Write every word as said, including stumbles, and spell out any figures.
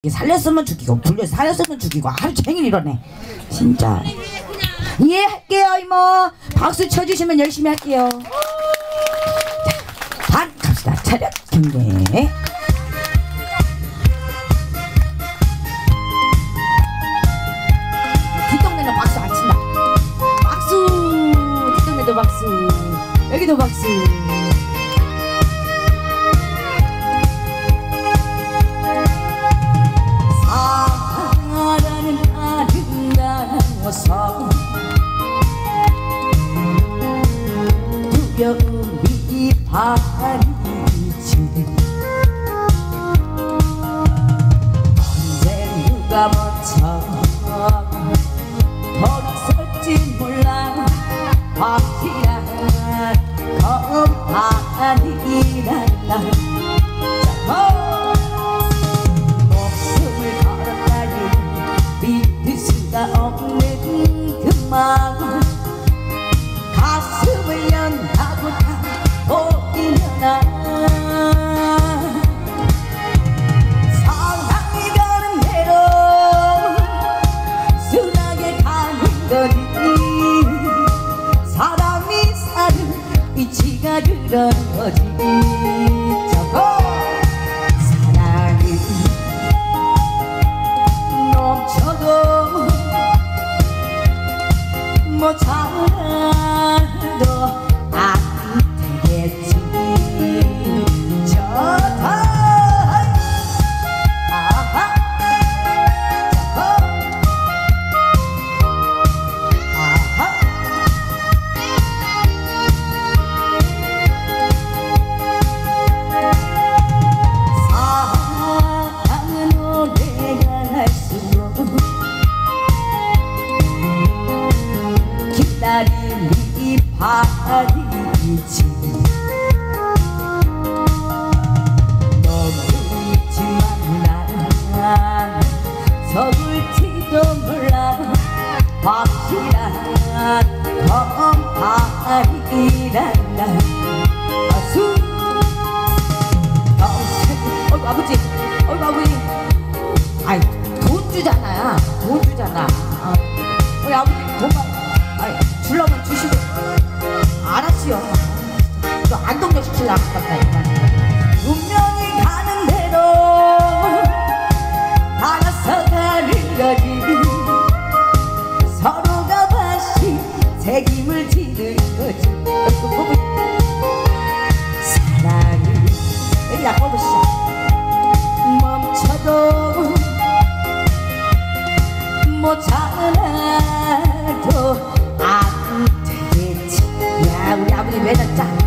살렸으면 죽이고 불려 살렸으면 죽이고 하루 종일 이러네 진짜. 이해할게요 이모. 박수 쳐주시면 열심히 할게요. 자, 단 갑시다. 차렷 경례. 뒷동네는 박수 안 친다. 박수. 뒷동네도 박수. 여기도 박수. 사랑은 아름다워서 두려움이 바리지. 언제 누가 먼저 돌아설지 몰라. 확실한 검안이란다. 목숨을 걸었다니 믿을 수가 없는 그 마음. 가슴을 연하고 다 보이려나. 사랑이 가는 대로 순하게 가는 거지. 사람이 사는 이치가 그런 거지. 저거 사랑이 넘쳐도 뭐 잘도 안 되겠지. 저다 아하 저거 아하. 사랑은 오래가 갈수록 기다림이 바리지. 너무 있지만 난 서글지도 몰라. 확실한 검파리란다. 아수 어이구 아버지 어이구 아버지. 아이 돈 주잖아. 돈 주잖아. 어. 우리 아버지 돈만 아이 줄라면 주시고. 알았어요. 또 안동역 시키려고 갔다 이만. 운명이 가는 대로 알아서 가는 거지. 서로가 다시 책임을 지는 거지. 사랑이 여기 약 뽑으시죠. 멈춰도 못 참아도 안 되겠지. 야 우리 아버지 매달 짜.